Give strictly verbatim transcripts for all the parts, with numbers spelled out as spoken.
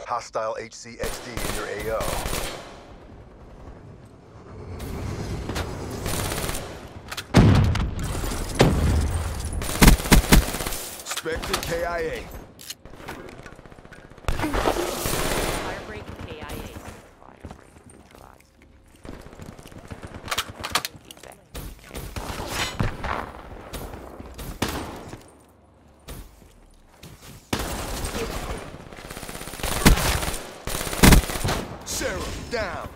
Hostile H C X D in your A O. Spectre K I A. Firebreak K I A. Firebreak neutralized. Linking back. Sarah, down.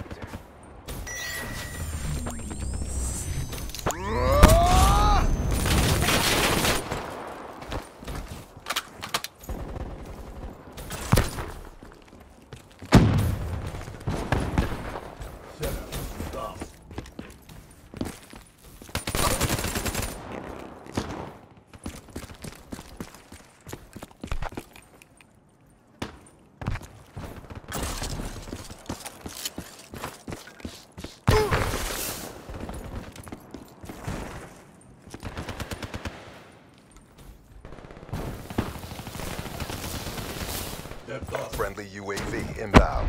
Friendly U A V inbound.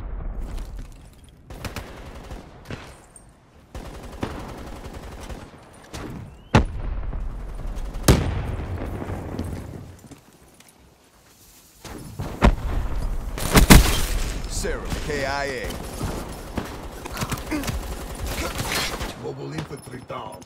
Sarah, K I A. Mobile infantry down.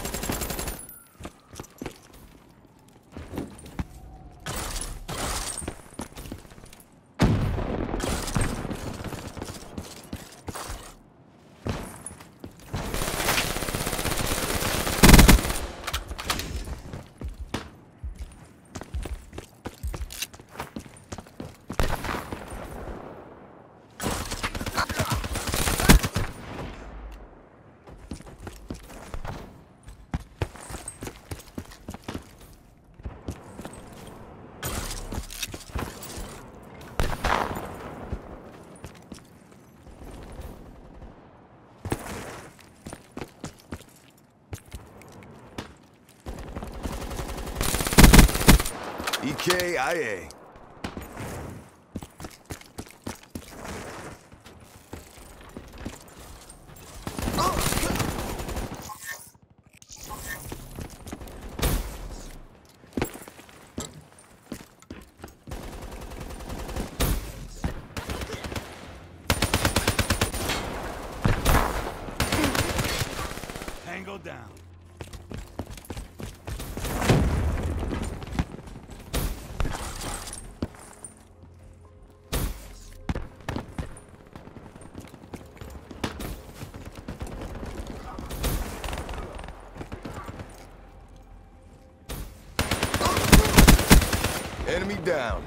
E K I A. Tango down. Enemy down.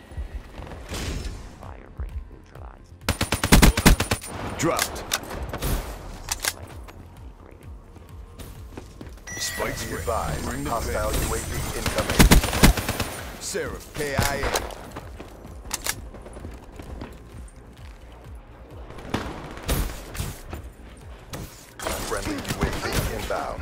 Firebreak neutralized. Dropped. Flame degraded. Spikes Be ready. advised. Bring the Hostile van. U A V incoming. Sarah, K I A. Friendly U A V inbound.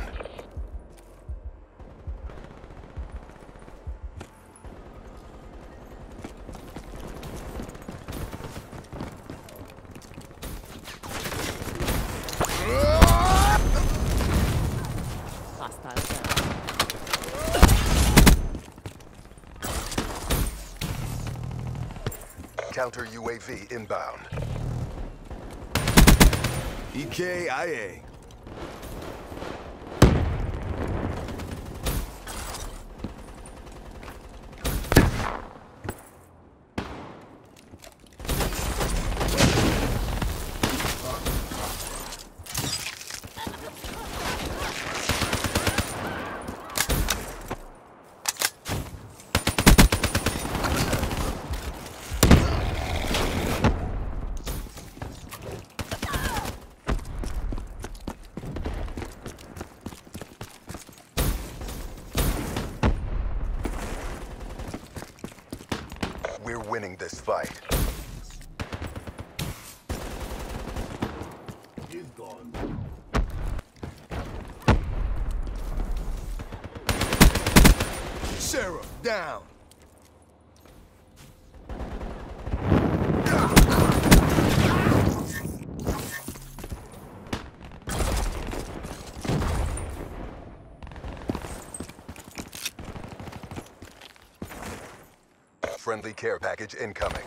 Hostile down. Counter U A V inbound. E K I A. We're winning this fight. He's gone. Sarah, down. Friendly care package incoming.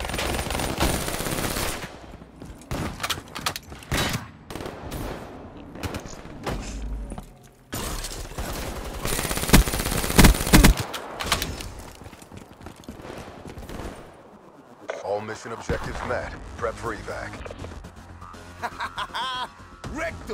All mission objectives met. Prep for evac. Rectum!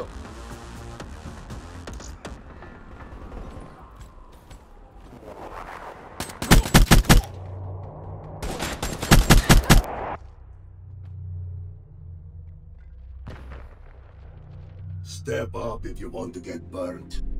Step up if you want to get burnt.